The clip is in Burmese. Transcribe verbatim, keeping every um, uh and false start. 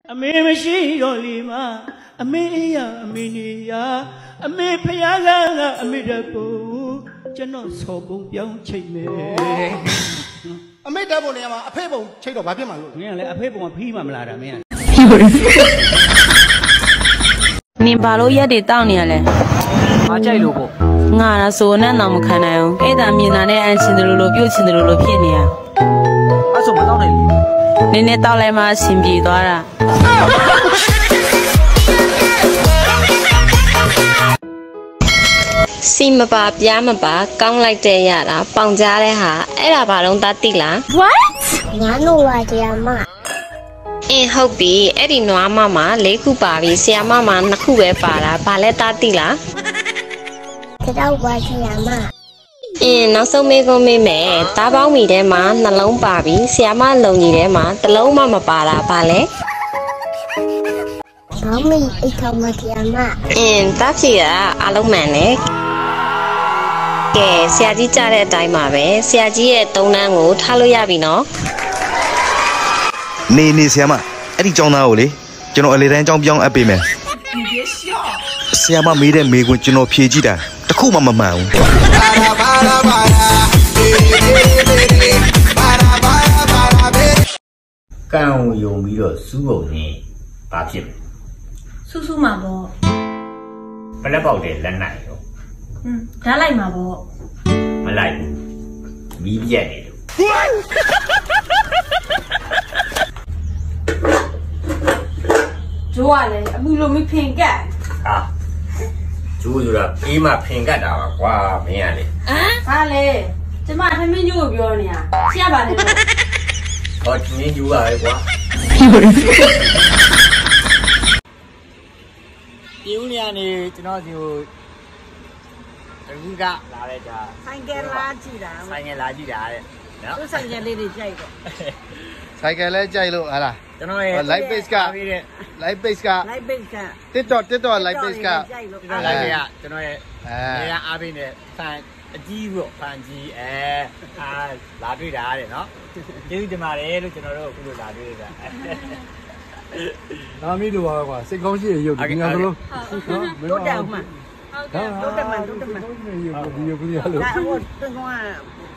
အမေမရှိတော့လီမအမေရအမေနေရအမေဖယားကအမေတပူကျွန်တော်ဆော်ပုံပြောင်းချိန်မယ်အမေတက်ပုံနေရာမှာအဖေပုံချိန်တော့ဘာဖြစ်မှာလို့မင်းကလည်းအဖေပုံကဖီးမှမလာတာမင်းကနင်ဘာလို့ရက်တွေတောက်နေရလဲမကြိုက်လို့ပေါ့ငါလားဆိုနဲ့တော့မခံနိုင်ဘူးအဲ့ဒါမြင်တာနဲ့အန်ရှင်တို့လိုပြုတ်ချင်တယ်လို့ဖြစ်နေရအဲ့ဆိုမတောက်နိုင်ဘူးနင်းနဲ့တောက်လိုက်မှအဆင်ပြေသွားတာစီမပါပြားမပါကောင်းလိုက်တဲ့ရတာပေါင်ကြားတဲ့ဟာအဲ့ဒါဘာလုံးသားတိလား What ငါတို့ပါတရားမအင်းဟုတ်ပြီအဲ့ဒီနွားမမှာ၄ခုပါပြီဆရာမမှာနှစ်ခုပဲပါတာဘာလဲသားတိလားတော့ပါတရားမအင်းနောက်ဆုံးမေးခွန်းမေးမယ်သားပေါင်းမီထဲမှာနှလုံးပါပြီဆရာမလုံကြီးထဲမှာတစ်လုံးမှမပါတာဘာလဲဘောင်းမီအိတ်ထောင်မတရားမအင်းသားဖြေကအလုံးမှန်တယ်ကဲဆရာကြီးကြားတဲ့အတိုင်းပါပဲဆရာကြီးရဲ့သုံးနှန်းကိုထားလို့ရပြီနော်နေနေဆရာမအဲ့ဒီကျောင်းသားကိုလေကျွန်တော်အလေတန်းကျောင်းပြောင်းအပ်ပေးမယ်ဆရာမမေးတဲ့မေးခွန်းကျွန်တော်ဖြေကြည့်တာတခုမှမမှန်ဘူးကံကိုယုံပြီးတော့စူးပုံနဲ့ဘာဖြစ်လဲစူးစူးမှာပေါ့ပလက်ပေါက်တဲ့လက်နိုင်ရောอืมဓာတ်လိုက်မှာပေါ့မလိုက်ဘူးမီးပြက်နေလို့ကျိုးရလေအမှုလိုမဖင်ကက်ဟာကျိုးဆိုတာအေးမှဖင်ကတ်တာပါကွာမင်းရလေဟမ်ဟာလေကျမထမင်းကျိုးကိုပြောနေတာရှက်ပါလေလို့ဟောထမင်းကျိုးပါပဲကွာပြင်းနေရနေကျွန်တော်ဒီကိုတကူကလာတဲ့ကြာဆိုင်ကယ်လာကြည့်တာဆိုင်ကယ်လာကြည့်တာတဲ့နော်သူဆိုင်ကယ်လေးတွေကြိုက်တော့ဆိုင်ကယ်လဲကြိုက်လို့ဟာလားကျွန်တော်ရဲ့ live page က live page က live page က TikTok TikTok live page ကကျွန်တော် live ကကျွန်တော်ရဲ့အဲနေရာအားပေးနေဖန်အကြီးပေါ့ဖန်ကြီးအဲအာလာတွေ့တာတဲ့နော်ကျေးဇူးတင်ပါတယ်လို့ကျွန်တော်တို့အခုလိုလာတွေ့ရတာနာမီလိုပါကွာစိတ်ကောင်းရှိရရုပ်ဒီငါကလို့နော်တိုးတက်မှဟုတ်ကဲ့တိုးတက်မှတိုးတက်မှဒီရုပ်ကြီးရလို့ဒါဟိုတင်ကော